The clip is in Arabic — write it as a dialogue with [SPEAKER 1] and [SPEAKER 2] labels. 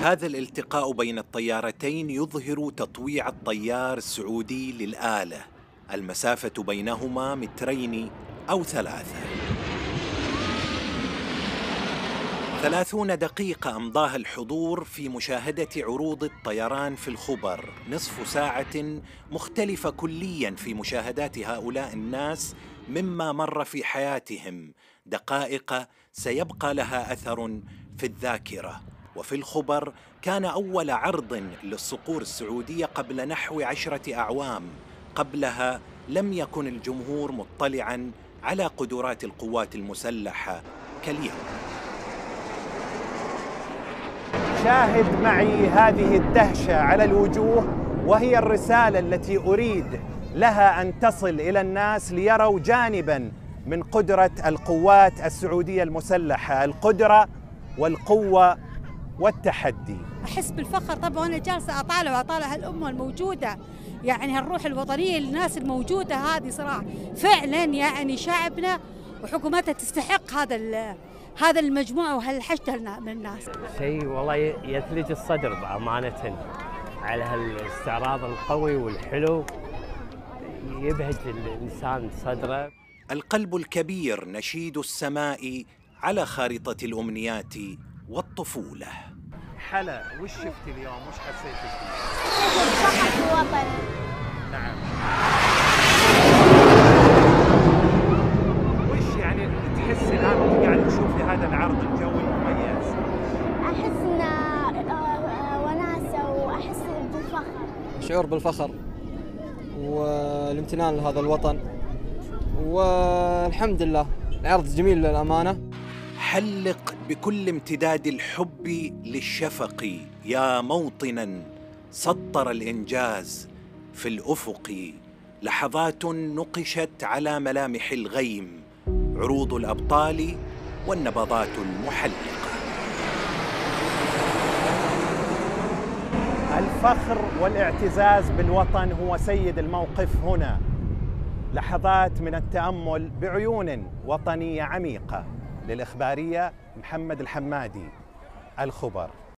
[SPEAKER 1] هذا الالتقاء بين الطيارتين يظهر تطويع الطيار السعودي للآلة. المسافة بينهما 2 أو 3. 30 دقيقة أمضاها الحضور في مشاهدة عروض الطيران في الخبر، نصف ساعة مختلفة كلياً في مشاهدات هؤلاء الناس مما مر في حياتهم، دقائق سيبقى لها أثر في الذاكرة. وفي الخبر كان أول عرض للصقور السعودية قبل نحو 10 أعوام. قبلها لم يكن الجمهور مطلعاً على قدرات القوات المسلحة كاليوم.
[SPEAKER 2] شاهد معي هذه الدهشة على الوجوه، وهي الرسالة التي أريد لها أن تصل إلى الناس ليروا جانباً من قدرة القوات السعودية المسلحة، القدرة والقوة والتحدي.
[SPEAKER 3] أحس بالفخر طبعا وأنا جالسة أطالع هالأمة الموجودة، يعني هالروح الوطنية للناس الموجودة هذه صراحة فعلا، يعني شعبنا وحكومتها تستحق هذا المجموعة وهالحشد من الناس.
[SPEAKER 4] شيء والله يثلج الصدر بأمانة على هالاستعراض القوي والحلو، يبهج الإنسان صدره.
[SPEAKER 1] القلب الكبير نشيد السماء على خارطة الأمنيات والطفولة.
[SPEAKER 2] حلا، وش شفتي اليوم؟ وش حسيتي فيه؟
[SPEAKER 5] الفخر في وطني.
[SPEAKER 2] نعم. وش يعني تحسي الآن وانت قاعد تشوفي هذا العرض الجوي المميز؟
[SPEAKER 5] أحس إن وناسة وأحس بالفخر.
[SPEAKER 6] شعور بالفخر والامتنان لهذا الوطن، والحمد لله العرض جميل للأمانة.
[SPEAKER 1] حلق بكل امتداد الحب للشفق يا موطنا سطر الإنجاز في الأفق. لحظات نقشت على ملامح الغيم، عروض الأبطال والنبضات المحلقة.
[SPEAKER 2] الفخر والاعتزاز بالوطن هو سيد الموقف هنا. لحظات من التأمل بعيون وطنية عميقة. للإخبارية محمد الحمادي، الخبر.